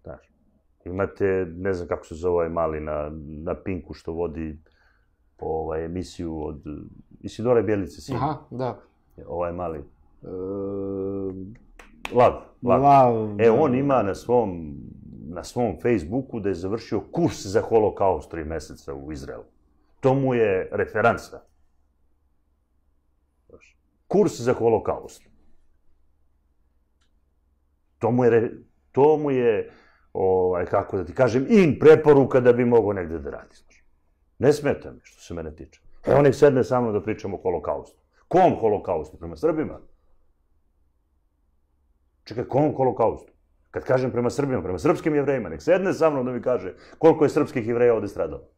Znaš. Imate, ne znam kako se zove ovaj mali na Pinku što vodi emisiju od Isidore Bjelice sin. Aha, da. Ovaj mali. Lav. On ima na svom Facebooku da je završio kurs za holokaust 3 meseca u Izraelu. To mu je referansa. Kurs za holokaust. To mu je, kako da ti kažem, preporuka da bi mogao negde da radi. Ne smeta mi, što se mene tiče. Evo nek sedne sa mnom da pričamo o holokaustu. Kom holokaustu? Prema Srbima? Čekaj, kom holokaustu? Kad kažem prema Srbima, prema srpskim Jevrejima, nek sedne sa mnom da mi kaže koliko je srpskih Jevreja ovde stradalo.